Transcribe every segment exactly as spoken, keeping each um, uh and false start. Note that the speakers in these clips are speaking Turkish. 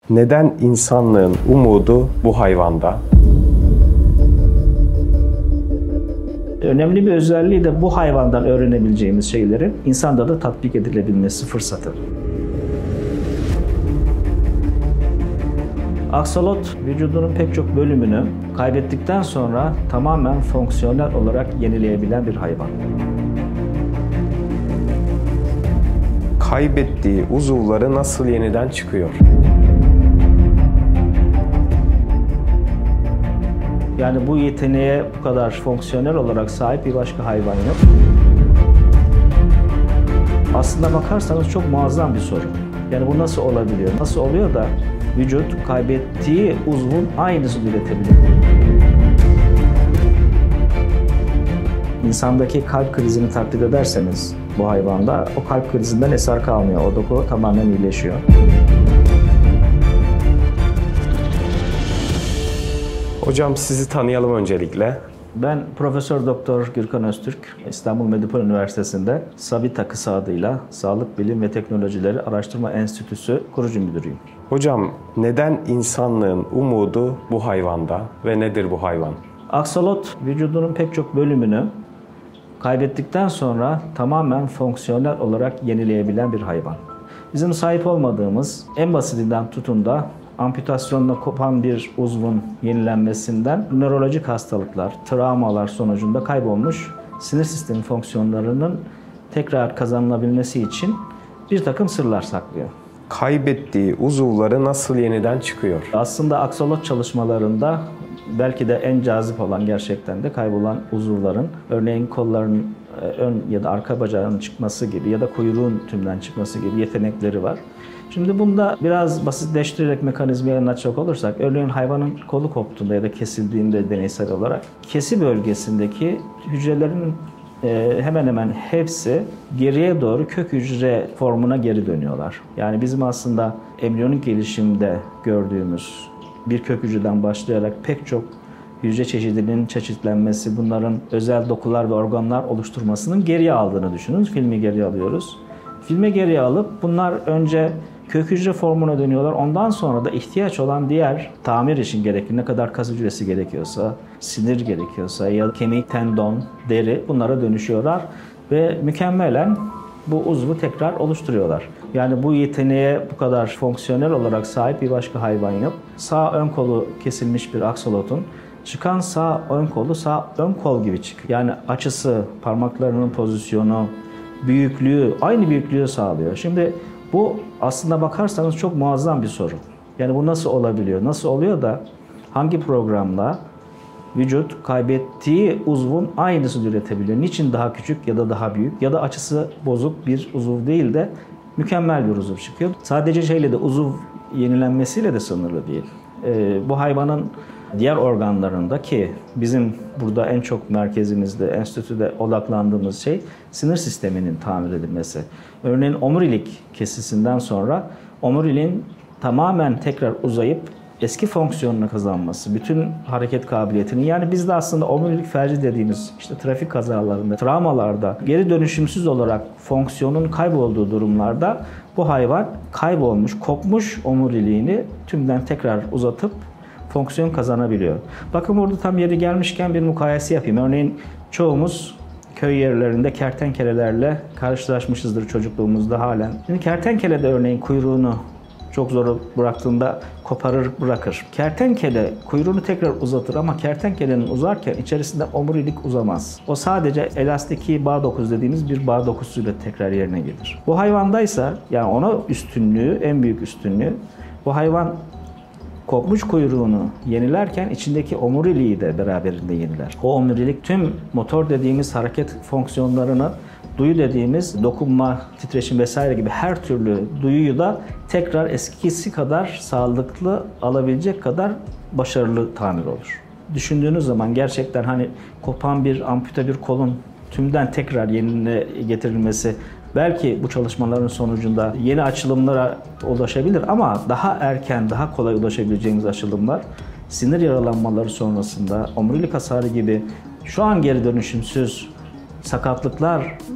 Neden insanlığın umudu bu hayvanda? Önemli bir özelliği de bu hayvandan öğrenebileceğimiz şeylerin insanda da tatbik edilebilmesi fırsatı. Aksolot vücudunun pek çok bölümünü kaybettikten sonra tamamen fonksiyonel olarak yenileyebilen bir hayvan. Kaybettiği uzuvları nasıl yeniden çıkıyor? Yani bu yeteneğe bu kadar fonksiyonel olarak sahip bir başka hayvan yok. Aslında bakarsanız çok muazzam bir soru. Yani bu nasıl olabiliyor? Nasıl oluyor da vücut kaybettiği uzvun aynısını üretebiliyor? İnsandaki kalp krizini taklit ederseniz bu hayvanda o kalp krizinden eser kalmıyor. O doku tamamen iyileşiyor. Hocam sizi tanıyalım öncelikle. Ben Profesör Doktor Gürkan Öztürk, İstanbul Medipol Üniversitesi'nde SABİTA kısa adıyla Sağlık Bilim ve Teknolojileri Araştırma Enstitüsü kurucu müdürüyüm. Hocam neden insanlığın umudu bu hayvanda ve nedir bu hayvan? Aksolot vücudunun pek çok bölümünü kaybettikten sonra tamamen fonksiyonel olarak yenileyebilen bir hayvan. Bizim sahip olmadığımız en basitinden tutun da amputasyonla kopan bir uzvun yenilenmesinden nörolojik hastalıklar, travmalar sonucunda kaybolmuş sinir sistemi fonksiyonlarının tekrar kazanılabilmesi için bir takım sırlar saklıyor. Kaybettiği uzuvları nasıl yeniden çıkıyor? Aslında aksolot çalışmalarında belki de en cazip olan gerçekten de kaybolan uzuvların, örneğin kolların ön ya da arka bacağının çıkması gibi ya da kuyruğun tümden çıkması gibi yetenekleri var. Şimdi bunda biraz basitleştirerek mekanizmayı anlatacak olursak, örneğin hayvanın kolu koptuğunda ya da kesildiğinde deneysel olarak kesi bölgesindeki hücrelerin e, hemen hemen hepsi geriye doğru kök hücre formuna geri dönüyorlar. Yani bizim aslında embriyonik gelişimde gördüğümüz bir kök hücreden başlayarak pek çok hücre çeşidinin çeşitlenmesi, bunların özel dokular ve organlar oluşturmasının geriye aldığını düşünün. Filmi geriye alıyoruz. Filmi geriye alıp bunlar önce kök hücre formuna dönüyorlar. Ondan sonra da ihtiyaç olan diğer tamir için gerekli ne kadar kas hücresi gerekiyorsa, sinir gerekiyorsa ya kemik, tendon, deri bunlara dönüşüyorlar ve mükemmelen bu uzvu tekrar oluşturuyorlar. Yani bu yeteneğe bu kadar fonksiyonel olarak sahip bir başka hayvan yok. Sağ ön kolu kesilmiş bir aksolotun çıkan sağ ön kolu sağ ön kol gibi çıkıyor. Yani açısı, parmaklarının pozisyonu, büyüklüğü, aynı büyüklüğü sağlıyor. Şimdi bu aslında bakarsanız çok muazzam bir soru. Yani bu nasıl olabiliyor? Nasıl oluyor da hangi programla vücut kaybettiği uzvun aynısını üretebiliyor? Niçin daha küçük ya da daha büyük ya da açısı bozuk bir uzuv değil de mükemmel bir uzuv çıkıyor? Sadece şeyle de uzuv yenilenmesiyle de sınırlı değil. Ee, bu hayvanın diğer organlarında ki bizim burada en çok merkezimizde, enstitüde odaklandığımız şey sinir sisteminin tamir edilmesi. Örneğin omurilik kesisinden sonra omuriliğin tamamen tekrar uzayıp eski fonksiyonunu kazanması, bütün hareket kabiliyetini, yani bizde aslında omurilik felci dediğimiz işte trafik kazalarında, travmalarda geri dönüşümsüz olarak fonksiyonun kaybolduğu durumlarda bu hayvan kaybolmuş, kopmuş omuriliğini tümden tekrar uzatıp fonksiyon kazanabiliyor. Bakın burada tam yeri gelmişken bir mukayese yapayım. Örneğin çoğumuz köy yerlerinde kertenkelelerle karşılaşmışızdır çocukluğumuzda halen. Şimdi kertenkele de örneğin kuyruğunu çok zor bıraktığında koparır bırakır. Kertenkele kuyruğunu tekrar uzatır ama kertenkelenin uzarken içerisinde omurilik uzamaz. O sadece elastiki bağ dokusu dediğimiz bir bağ dokusuyla tekrar yerine gelir. Bu hayvandaysa yani ona üstünlüğü, en büyük üstünlüğü bu hayvan kopmuş kuyruğunu yenilerken içindeki omuriliği de beraberinde yeniler. O omurilik tüm motor dediğimiz hareket fonksiyonlarını, duyu dediğimiz dokunma, titreşim vesaire gibi her türlü duyuyu da tekrar eskisi kadar sağlıklı alabilecek kadar başarılı tamir olur. Düşündüğünüz zaman gerçekten hani kopan bir ampute bir kolun tümden tekrar yenine getirilmesi belki bu çalışmaların sonucunda yeni açılımlara ulaşabilir ama daha erken, daha kolay ulaşabileceğimiz açılımlar sinir yaralanmaları sonrasında omurilik hasarı gibi şu an geri dönüşümsüz sakatlıklar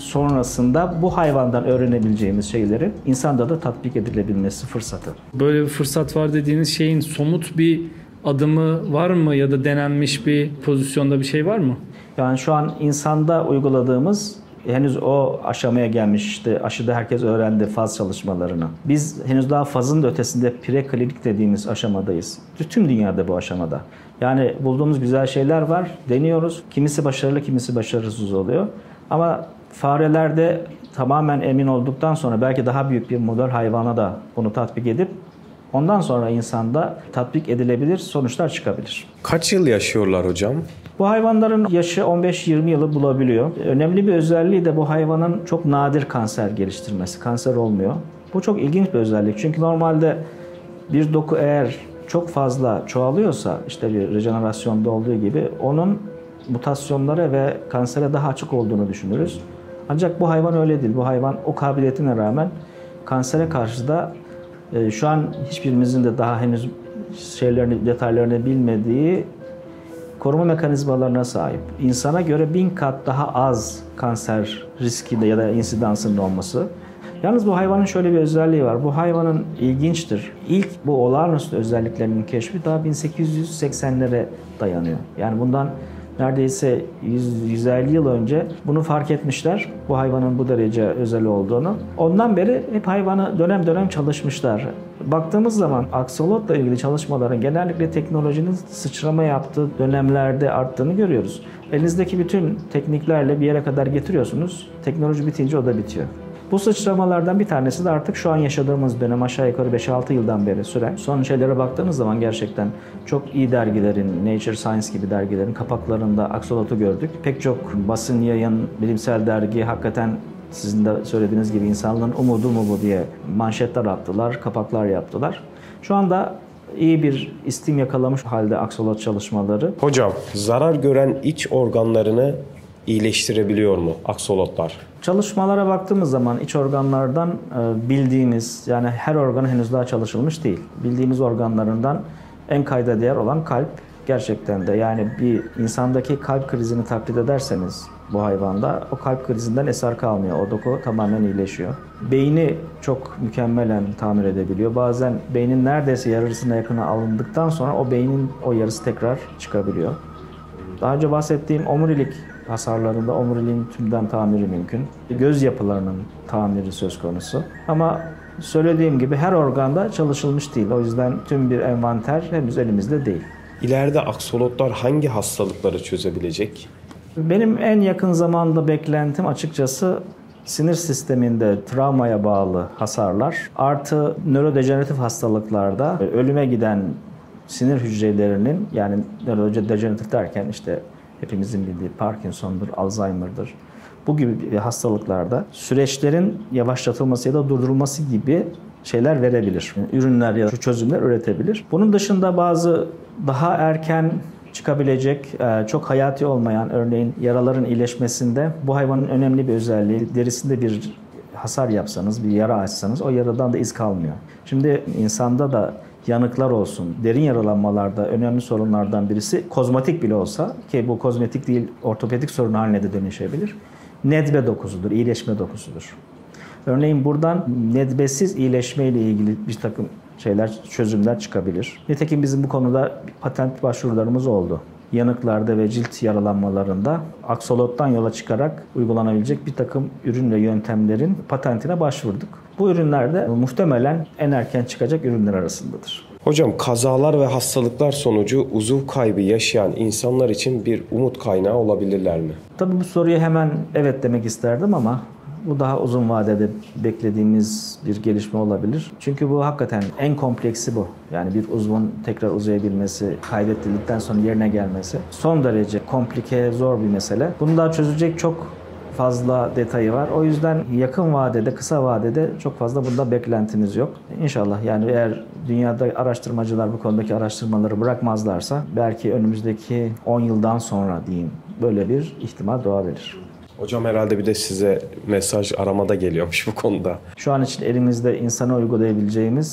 sonrasında bu hayvandan öğrenebileceğimiz şeyleri insanda da tatbik edilebilmesi fırsatı. Böyle bir fırsat var dediğiniz şeyin somut bir adımı var mı ya da denenmiş bir pozisyonda bir şey var mı? Yani şu an insanda uyguladığımız henüz o aşamaya gelmiş, işte aşıda herkes öğrendi faz çalışmalarını. Biz henüz daha fazın da ötesinde preklinik dediğimiz aşamadayız. Tüm dünyada bu aşamada. Yani bulduğumuz güzel şeyler var, deniyoruz. Kimisi başarılı, kimisi başarısız oluyor. Ama farelerde tamamen emin olduktan sonra belki daha büyük bir model hayvana da bunu tatbik edip ondan sonra insanda tatbik edilebilir sonuçlar çıkabilir. Kaç yıl yaşıyorlar hocam? Bu hayvanların yaşı on beş yirmi yılı bulabiliyor. Önemli bir özelliği de bu hayvanın çok nadir kanser geliştirmesi. Kanser olmuyor. Bu çok ilginç bir özellik. Çünkü normalde bir doku eğer çok fazla çoğalıyorsa, işte bir rejenerasyonda olduğu gibi, onun mutasyonlara ve kansere daha açık olduğunu düşünürüz. Ancak bu hayvan öyle değil. Bu hayvan o kabiliyetine rağmen kansere karşı da e, şu an hiçbirimizin de daha henüz şeylerini, detaylarını bilmediği koruma mekanizmalarına sahip. İnsana göre bin kat daha az kanser riskinde ya da insidansının olması. Yalnız bu hayvanın şöyle bir özelliği var. Bu hayvanın ilginçtir. İlk bu olağanüstü özelliklerinin keşfi daha bin sekiz yüz seksenlere dayanıyor. Yani bundan neredeyse yüz yüz elli yıl önce bunu fark etmişler. Bu hayvanın bu derece özel olduğunu. Ondan beri hep hayvanı dönem dönem çalışmışlar. Baktığımız zaman aksolotla ilgili çalışmaların genellikle teknolojinin sıçrama yaptığı dönemlerde arttığını görüyoruz. Elinizdeki bütün tekniklerle bir yere kadar getiriyorsunuz. Teknoloji bitince o da bitiyor. Bu sıçramalardan bir tanesi de artık şu an yaşadığımız dönem, aşağı yukarı beş altı yıldan beri süren. Son şeylere baktığınız zaman gerçekten çok iyi dergilerin, Nature Science gibi dergilerin kapaklarında aksolotu gördük. Pek çok basın yayın, bilimsel dergi hakikaten sizin de söylediğiniz gibi insanlığın umudu mu bu diye manşetler attılar, kapaklar yaptılar. Şu anda iyi bir istim yakalamış halde aksolot çalışmaları. Hocam, zarar gören iç organlarını iyileştirebiliyor mu aksolotlar? Çalışmalara baktığımız zaman iç organlardan bildiğimiz, yani her organı henüz daha çalışılmış değil. Bildiğimiz organlarından en kayda değer olan kalp. Gerçekten de yani bir insandaki kalp krizini taklit ederseniz bu hayvanda o kalp krizinden eser kalmıyor. O doku tamamen iyileşiyor. Beyni çok mükemmelen tamir edebiliyor. Bazen beynin neredeyse yarısına yakına alındıktan sonra o beynin o yarısı tekrar çıkabiliyor. Daha önce bahsettiğim omurilik hasarlarında omuriliğin tümden tamiri mümkün. Göz yapılarının tamiri söz konusu. Ama söylediğim gibi her organda çalışılmış değil. O yüzden tüm bir envanter henüz elimizde değil. İleride aksolotlar hangi hastalıkları çözebilecek? Benim en yakın zamanda beklentim açıkçası sinir sisteminde travmaya bağlı hasarlar artı nörodejeneratif hastalıklarda ölüme giden sinir hücrelerinin, yani nörodejeneratif derken işte hepimizin bildiği Parkinson'dur, Alzheimer'dır. Bu gibi hastalıklarda süreçlerin yavaşlatılması ya da durdurulması gibi şeyler verebilir. Ürünler ya da çözümler üretebilir. Bunun dışında bazı daha erken çıkabilecek, çok hayati olmayan, örneğin yaraların iyileşmesinde bu hayvanın önemli bir özelliği, derisinde bir hasar yapsanız, bir yara açsanız o yaradan da iz kalmıyor. Şimdi insanda da yanıklar olsun, derin yaralanmalarda önemli sorunlardan birisi kozmetik bile olsa, ki bu kozmetik değil ortopedik sorun haline de dönüşebilir, nedbe dokusudur, iyileşme dokusudur. Örneğin buradan nedbesiz iyileşme ile ilgili bir takım şeyler, çözümler çıkabilir. Nitekim bizim bu konuda patent başvurularımız oldu. Yanıklarda ve cilt yaralanmalarında aksolottan yola çıkarak uygulanabilecek bir takım ürün ve yöntemlerin patentine başvurduk. Bu ürünler de muhtemelen en erken çıkacak ürünler arasındadır. Hocam, kazalar ve hastalıklar sonucu uzuv kaybı yaşayan insanlar için bir umut kaynağı olabilirler mi? Tabii bu soruya hemen evet demek isterdim ama bu daha uzun vadede beklediğimiz bir gelişme olabilir. Çünkü bu hakikaten en kompleksi bu. Yani bir uzvun tekrar uzayabilmesi, kaybedildikten sonra yerine gelmesi son derece komplike, zor bir mesele. Bunu daha çözecek çok fazla detayı var. O yüzden yakın vadede, kısa vadede çok fazla bunda beklentimiz yok. İnşallah, yani eğer dünyada araştırmacılar bu konudaki araştırmaları bırakmazlarsa belki önümüzdeki on yıldan sonra diyeyim böyle bir ihtimal doğabilir. Hocam, herhalde bir de size mesaj aramada geliyormuş bu konuda. Şu an için elimizde insana uygulayabileceğimiz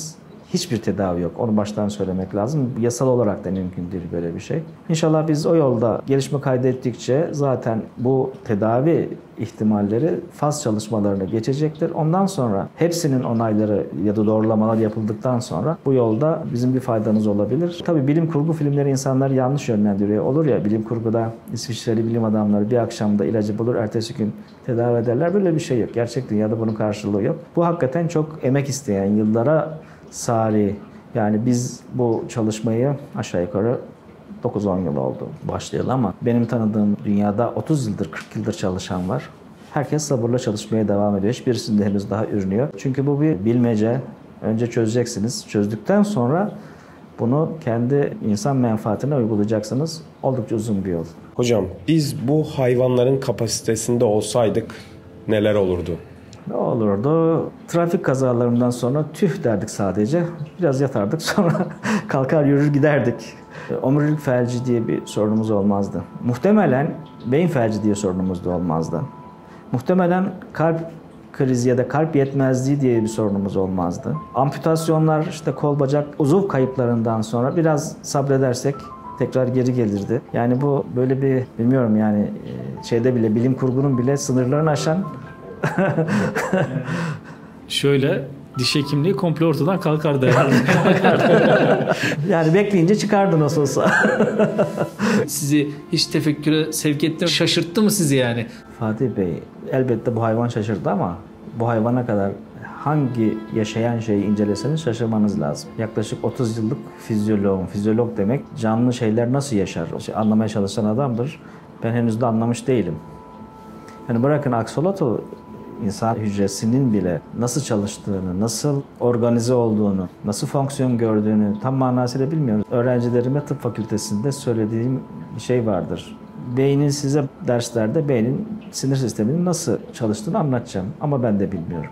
hiçbir tedavi yok. Onu baştan söylemek lazım. Yasal olarak da mümkün değil böyle bir şey. İnşallah biz o yolda gelişme kaydettikçe zaten bu tedavi ihtimalleri faz çalışmalarına geçecektir. Ondan sonra hepsinin onayları ya da doğrulamalar yapıldıktan sonra bu yolda bizim bir faydamız olabilir. Tabii bilim kurgu filmleri insanlar yanlış yönlendiriyor. Olur ya, bilim kurguda İsviçreli bilim adamları bir akşamda ilacı bulur, ertesi gün tedavi ederler. Böyle bir şey yok. Gerçek dünyada bunun karşılığı yok. Bu hakikaten çok emek isteyen, yıllara sari. Yani biz bu çalışmayı aşağı yukarı dokuz on yıl oldu başlayalı ama benim tanıdığım dünyada otuz yıldır, kırk yıldır çalışan var. Herkes sabırla çalışmaya devam ediyor. Hiçbirisinde henüz daha ürünüyor. Çünkü bu bir bilmece. Önce çözeceksiniz. Çözdükten sonra bunu kendi insan menfaatine uygulayacaksınız. Oldukça uzun bir yol. Hocam, biz bu hayvanların kapasitesinde olsaydık neler olurdu? Ne olurdu? Trafik kazalarından sonra tüh derdik sadece. Biraz yatardık, sonra kalkar yürür giderdik. Omurilik felci diye bir sorunumuz olmazdı. Muhtemelen beyin felci diye sorunumuz da olmazdı. Muhtemelen kalp krizi ya da kalp yetmezliği diye bir sorunumuz olmazdı. Amputasyonlar, işte kol bacak uzuv kayıplarından sonra biraz sabredersek tekrar geri gelirdi. Yani bu böyle bir, bilmiyorum yani şeyde bile, bilim kurgunun bile sınırlarını aşan. Şöyle, diş hekimliği komple ortadan kalkardı herhalde. Yani bekleyince çıkardı nasıl olsa. Sizi hiç tefekküre sevk etti mi? Şaşırttı mı sizi yani? Fatih Bey, elbette bu hayvan şaşırdı ama bu hayvana kadar hangi yaşayan şeyi inceleseniz şaşırmanız lazım. Yaklaşık otuz yıllık fizyoloğum. Fizyolog demek canlı şeyler nasıl yaşar? Şey, anlamaya çalışan adamdır. Ben henüz de anlamış değilim. Yani bırakın aksolotu, insan hücresinin bile nasıl çalıştığını, nasıl organize olduğunu, nasıl fonksiyon gördüğünü tam manasıyla bilmiyoruz. Öğrencilerime tıp fakültesinde söylediğim bir şey vardır. Beynin size derslerde beynin sinir sisteminin nasıl çalıştığını anlatacağım ama ben de bilmiyorum.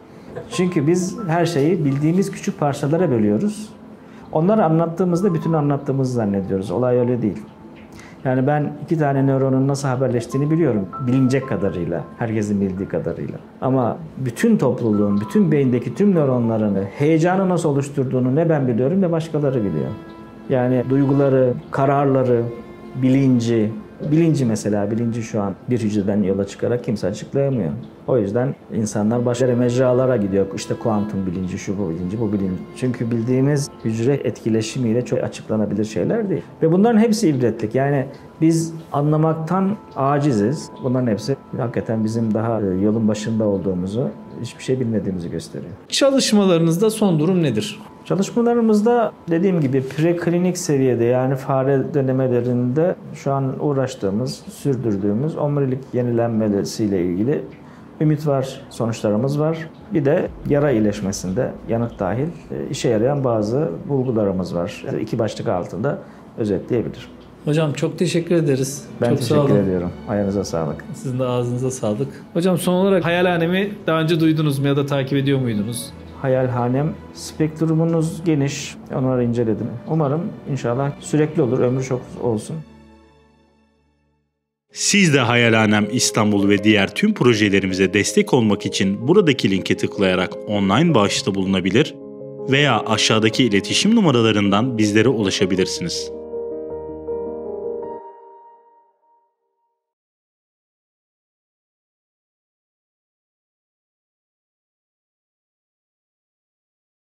Çünkü biz her şeyi bildiğimiz küçük parçalara bölüyoruz. Onları anlattığımızda bütün anlattığımızı zannediyoruz. Olay öyle değil. Yani ben iki tane nöronun nasıl haberleştiğini biliyorum. Bilinecek kadarıyla, herkesin bildiği kadarıyla. Ama bütün topluluğun, bütün beyindeki tüm nöronlarını, heyecanı nasıl oluşturduğunu ne ben biliyorum ne başkaları biliyor. Yani duyguları, kararları, bilinci, bilinci mesela, bilinci şu an bir hücreden yola çıkarak kimse açıklayamıyor. O yüzden insanlar başka mecralara gidiyor. İşte kuantum bilinci, şu bu bilinci, bu bilinci. Çünkü bildiğimiz hücre etkileşimiyle çok açıklanabilir şeyler değil. Ve bunların hepsi ibretlik. Yani biz anlamaktan aciziz. Bunların hepsi hakikaten bizim daha yolun başında olduğumuzu, hiçbir şey bilmediğimizi gösteriyor. Çalışmalarınızda son durum nedir? Çalışmalarımızda dediğim gibi preklinik seviyede, yani fare denemelerinde şu an uğraştığımız, sürdürdüğümüz omurilik yenilenmesiyle ilgili ümit var, sonuçlarımız var. Bir de yara iyileşmesinde yanık dahil işe yarayan bazı bulgularımız var. Yani iki başlık altında özetleyebilirim. Hocam çok teşekkür ederiz. Ben çok teşekkür sağ olun. ediyorum. Ayağınıza sağlık. Sizin de ağzınıza sağlık. Hocam son olarak Hayalhanemi daha önce duydunuz mu ya da takip ediyor muydunuz? Hayalhanem, spektrumunuz geniş. Onları inceledim. Umarım inşallah sürekli olur, ömrü çok olsun. Siz de Hayalhanem İstanbul ve diğer tüm projelerimize destek olmak için buradaki linke tıklayarak online bağışta bulunabilir veya aşağıdaki iletişim numaralarından bizlere ulaşabilirsiniz.